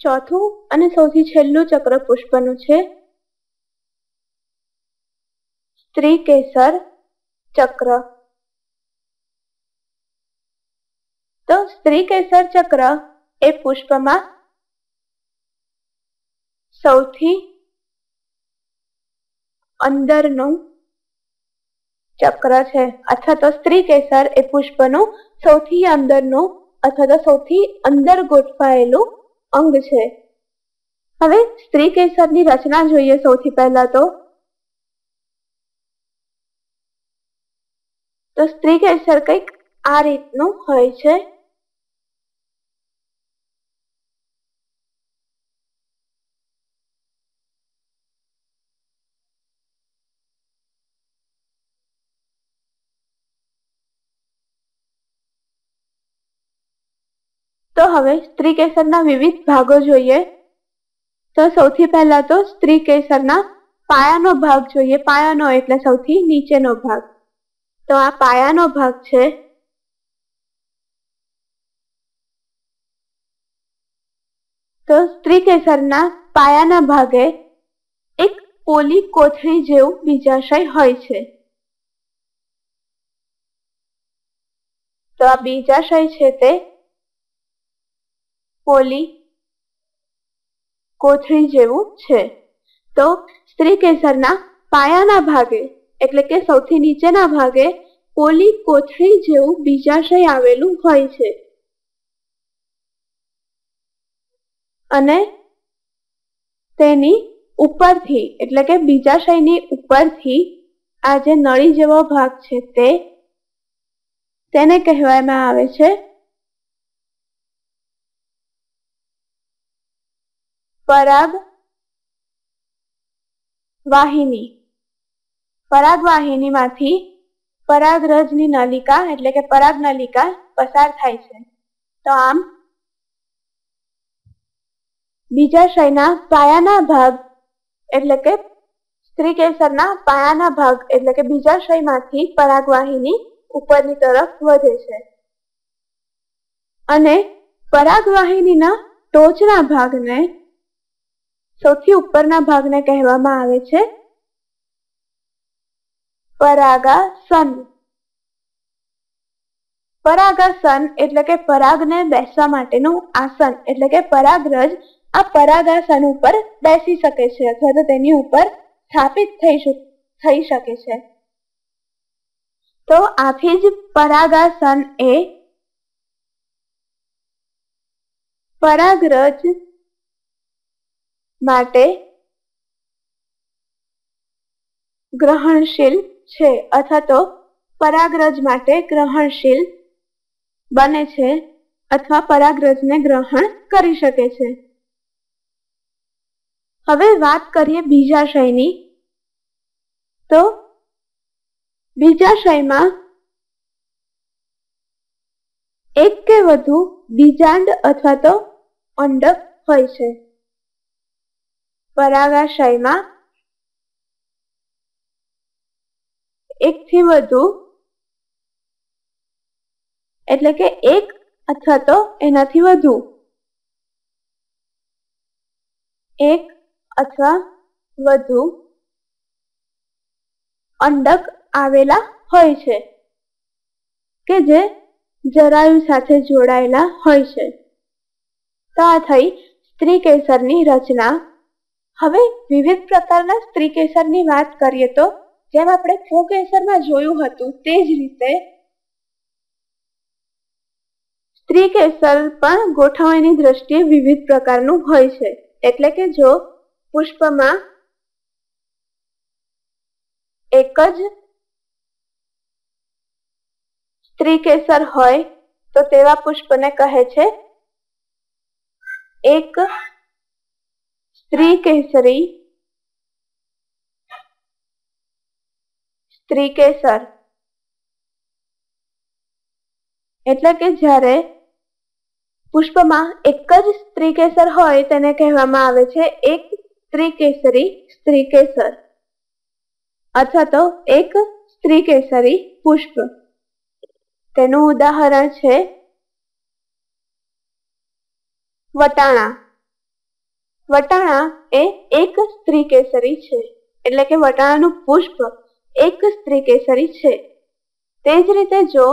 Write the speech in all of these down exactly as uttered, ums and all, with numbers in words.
चौथुं अने सौथी छेल्लुं चक्र पुष्पनुं छे स्त्रीकेसर चक्र। तो स्त्रीकेसर चक्र ए पुष्पमां सौथी अंदरनुं चक्र छे अथवा तो स्त्रीकेसर ए पुष्पनुं सौथी अंदरनुं अथवा तो सौथी अंदर गोठवायेलुं अंग छे। हवे स्त्रीकेसरनी रचना जोईए। सौथी पहेला तो तो स्त्रीकेसर कंईक आ रीतनुं होय छे। तो हवे स्त्रीकेसरना विविध भागो जोईए। तो सौथी पहेला तो स्त्रीकेसरना पायानो भाग जोईए। पायानो एटले सौथी नीचेनो भाग। तो आ पायानो भाग छे तो स्त्रीकेसरना पायाना भागे एक पोली कोथળી जेवुं बीजाशय होय छे। तो आ बीजाशय छे ते पोली कोथળી जेवुं छे। तो स्त्रीकेसरना पायाना भागे एटले के सौथी नीचेना भागे पोली कोथળી जेवुं बीजाशय आवेलुं होय छे अने तेनी उपरथी एटले के बीजाशयनी उपरथी आ जे नळी जेवो भाग छे ते तेने कहेवामां आवे छे पराग वाहिनी। परागवाहिनी मांथी परागरजनी नलिका एटले के पराग नलिका पसार थाय छे। तो आम बीजाशयना पायाना भाग एटले के स्त्रीकेसरना पायाना भाग एटले के बीजाशयमांथी परागवाहिनी उपरनी तरफ वधे छे अने परागवाहिनीना टोचना भागने सौथी उपरना भागने कहेवामां आवे छे परागासन। परागासन एटले के परागने बेसवा माटेनुं आसन एटले के परागरज आ परागासन उपर बेसी शके छे अथवा तो तेनी उपर स्थापित थई थई शके छे। तो आथी ज परागासन ए परागरज माटे ग्रहणशील छे अथवा तो परागरज माटे ग्रहणशील बने छे अथवा परागरजने ग्रहण करी शके छे। हवे वात करीए बीजाशयनी। तो बीजाशयमां एक के वधु बीजांड अथवा तो अंडक होय छे। परागाशयमां एक थी वधु एटले के एक अथवा तो एनाथी वधु एक अथवा वधु अंडक आवेला होय छे के जे जरायु साथे जोड़ायेला होय छे। तो आ थई स्त्रीकेसरनी रचना। हवे विविध प्रकारना स्त्रीकेसरनी वात करीए तो जेम आपणे फूकेसरमां जोयुं हतुं ते ज रीते स्त्रीकेसर पण गोठवणीनी दृष्टिए विविध प्रकारनुं होय छे। एटले के जो पुष्पमां एक ज स्त्रीकेसर होय तो तेवा पुष्पने कहे छे एक स्त्रीकेसरी स्त्रीकेसर। एटले के ज्यारे पुष्पमां एक ज स्त्रीकेसर होय तेने कहेवामां आवे छे एक स्त्रीकेसरी स्त्रीकेसर अथवा तो एक स्त्रीकेसरी पुष्प। तेनुं उदाहरण छे वटाणा। વટાણા એ એક સ્ત્રી કેસરી છે, એટલે કે વટાણાનું પુષ્પ એક સ્ત્રી કેસરી છે. તે જ રીતે જો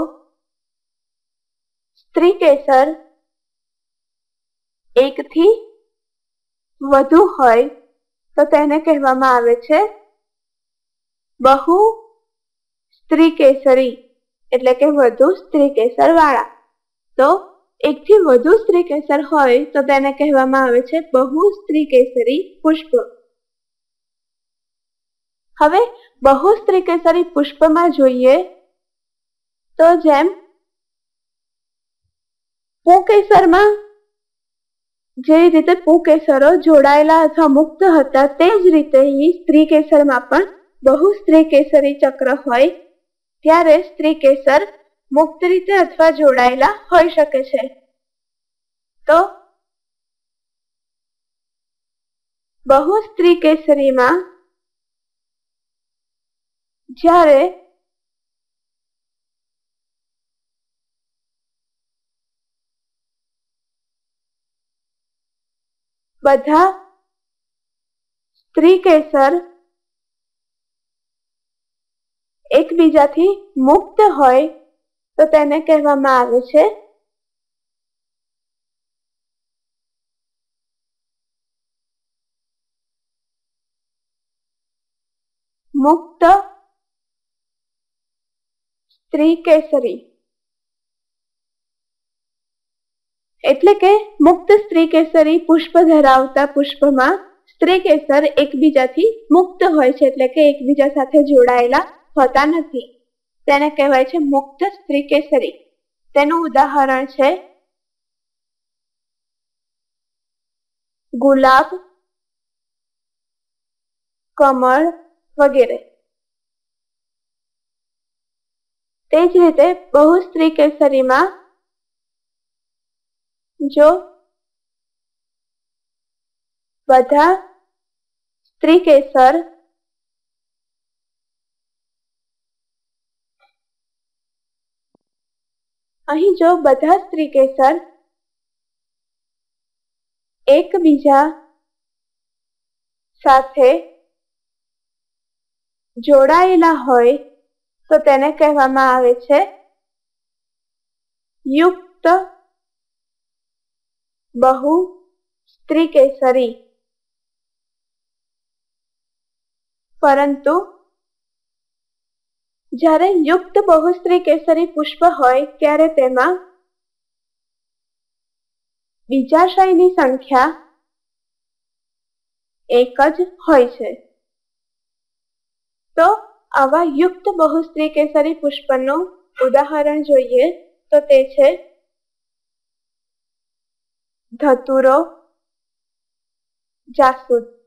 સ્ત્રી કેસર એકથી વધુ હોય તો તેને કહેવામાં આવે છે બહુ સ્ત્રી કેસરી, એટલે કે વધુ સ્ત્રી કેસર વાળા. તો એકથી વધુ સ્ત્રી કેસર હોય તો તેને કહેવામાં આવે છે બહુ સ્ત્રી કેસરી પુષ્પ. હવે બહુ સ્ત્રી કેસરી પુષ્પમાં જોઈએ તો જેમ પુંકેસરમાં જે રીતે પુંકેસરો જોડાયેલા અથવા મુક્ત હતા તે જ રીતે અહીં સ્ત્રી કેસરમાં પણ બહુ સ્ત્રી કેસરી ચક્ર હોય ત્યારે સ્ત્રી કેસર મુક્ત રીતે અથવા જોડાયેલા હોઈ શકે છે. તો બહુ સ્ત્રી કેસરીમાં જ્યારે બધા સ્ત્રી કેસર એકબીજાથી મુક્ત હોય તો તેને કહેવામાં આવે છે મુક્ત સ્ત્રી કેસરી. એટલે કે મુક્ત સ્ત્રી કેસરી પુષ્પ ધરાવતા પુષ્પમાં સ્ત્રી કેસર એકબીજાથી મુક્ત હોય છે, એટલે કે એકબીજા સાથે જોડાયેલા હોતા નથી. તેને કહેવાય છે મુક્ત સ્ત્રી કેસરી. તેનું ઉદાહરણ છે ગુલાબ, કમળ વગેરે. તે જ રીતે બહુ સ્ત્રી કેસરીમાં જો બધા સ્ત્રી કેસર અહીં જો બધા સ્ત્રી કેસર એકબીજા સાથે જોડાયેલા હોય તો તેને કહેવામાં આવે છે યુક્ત બહુ સ્ત્રી કેસરી. પરંતુ જ્યારે યુક્ત બહુ સ્ત્રી કેસરી પુષ્પ હોય ત્યારે તેમાં બીજાશયની સંખ્યા એક જ હોય છે. તો આવા યુક્ત બહુ સ્ત્રી કેસરી પુષ્પનું ઉદાહરણ જોઈએ તો તે છે ધતુરો, જાસૂદ.